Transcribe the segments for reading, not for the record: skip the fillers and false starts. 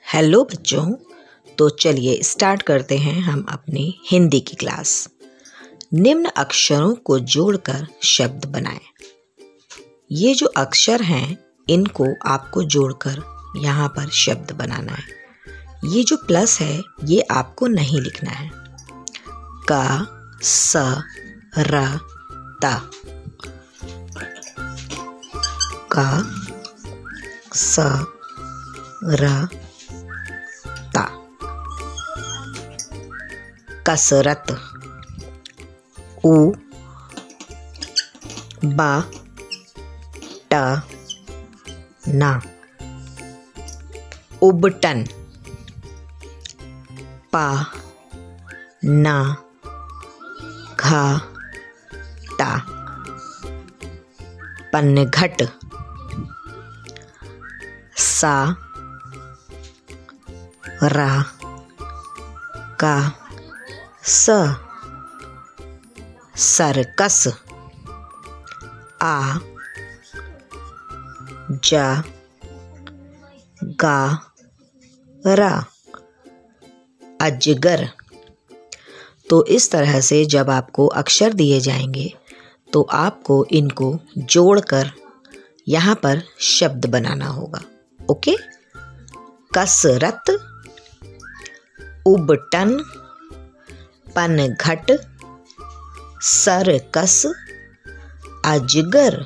Hello बच्चों, तो चलिए स्टार्ट करते हैं हम अपनी हिंदी की क्लास। निम्न अक्षरों को जोड़कर शब्द बनाएं। ये जो अक्षर हैं इनको आपको जोड़कर यहाँ पर शब्द बनाना है। ये जो प्लस है ये आपको नहीं लिखना है। क स र त, क स र ता। कसरत, उ ब ट न। उबटन, प न घ ट। पनघट, सा रा का स। सर्कस, आ ज गा रा। अजगर। तो इस तरह से जब आपको अक्षर दिए जाएंगे तो आपको इनको जोड़कर यहाँ पर शब्द बनाना होगा। ओके। कसरत, उबटन, पनघट, सर्कस, अजगर।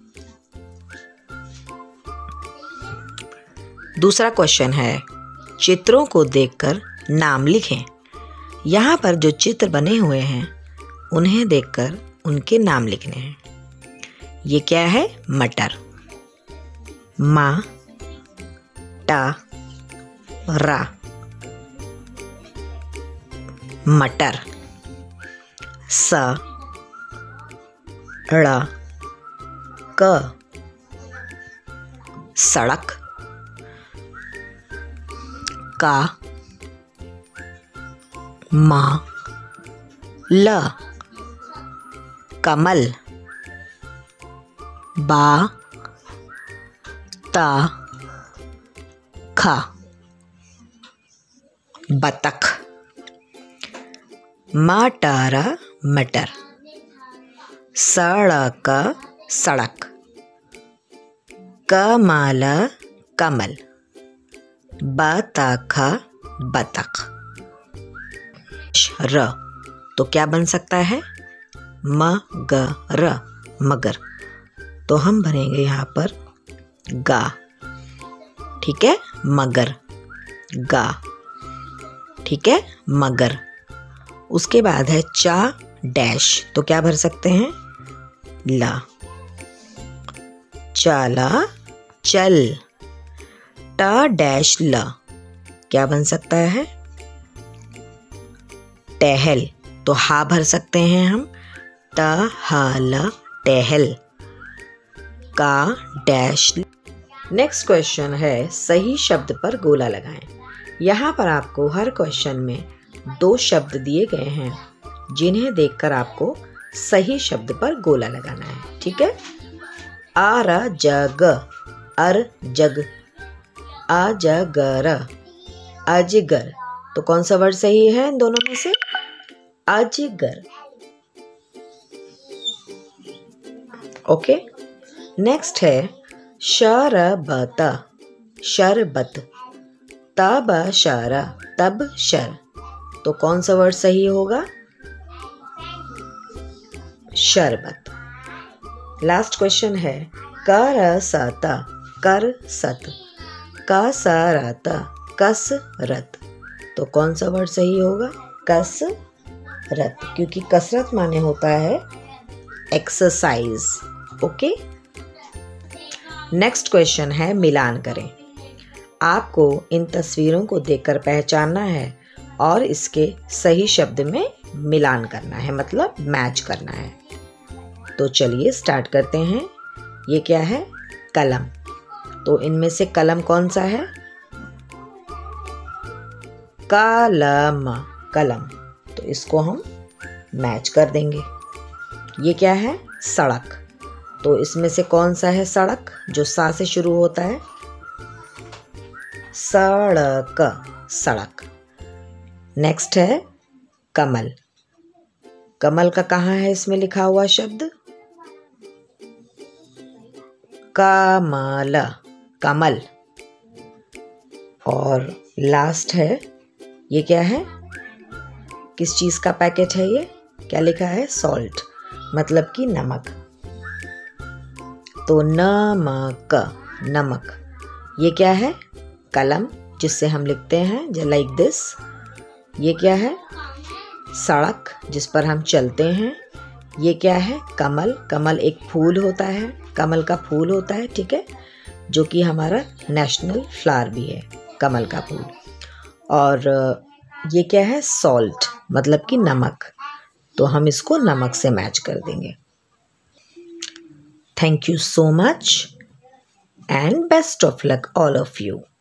दूसरा क्वेश्चन है, चित्रों को देखकर नाम लिखें। यहाँ पर जो चित्र बने हुए हैं उन्हें देखकर उनके नाम लिखने हैं। ये क्या है? मटर। मा टा रा, मटर। स ड़ क, सड़क। का मा ल, कमल। बा ता ख, बतख। मटर मटर, सड़क सड़क, कमल कमल, बतख बतख। र तो क्या बन सकता है? मगर मगर। तो हम भरेंगे यहाँ पर गा। ठीक है, मगर गा। ठीक है, मगर। उसके बाद है चा डैश, तो क्या भर सकते हैं? ला। चाला चल। टा डैश ला, क्या बन सकता है? टहल, तो हा भर सकते हैं हम। टा हा ला टहल। का डैश। नेक्स्ट क्वेश्चन है, सही शब्द पर गोला लगाएं। यहाँ पर आपको हर क्वेश्चन में 2 शब्द दिए गए हैं जिन्हें देखकर आपको सही शब्द पर गोला लगाना है। ठीक है। आर जग, अर जग। अजगर, अजगर। तो कौन सा वर्ड सही है इन दोनों में से? अजगर। ओके। नेक्स्ट है शरबत, शरबत। तब शर, तब शर। तो कौन सा वर्ड सही होगा? शरबत। लास्ट क्वेश्चन है, कर सत, कर सत। कसरत, कसरत। तो कौन सा वर्ड सही होगा? कसरत, क्योंकि कसरत माने होता है एक्सरसाइज। ओके। नेक्स्ट क्वेश्चन है, मिलान करें। आपको इन तस्वीरों को देखकर पहचानना है और इसके सही शब्द में मिलान करना है, मतलब मैच करना है। तो चलिए स्टार्ट करते हैं। ये क्या है? कलम। तो इनमें से कलम कौन सा है? कलम, कलम। तो इसको हम मैच कर देंगे। ये क्या है? सड़क। तो इसमें से कौन सा है सड़क जो सा से शुरू होता है? सड़क, सड़क। नेक्स्ट है कमल। कमल का कहाँ है इसमें लिखा हुआ शब्द? कमल, कमल। और लास्ट है, ये क्या है? किस चीज़ का पैकेट है ये? क्या लिखा है? सॉल्ट, मतलब कि नमक। तो नमक, नमक। ये क्या है? कलम, जिससे हम लिखते हैं, जो लाइक दिस। ये क्या है? सड़क, जिस पर हम चलते हैं। ये क्या है? कमल। कमल एक फूल होता है, कमल का फूल होता है, ठीक है, जो कि हमारा नेशनल फ्लावर भी है, कमल का फूल। और ये क्या है? सॉल्ट, मतलब कि नमक। तो हम इसको नमक से मैच कर देंगे। Thank you so much and best of luck all of you.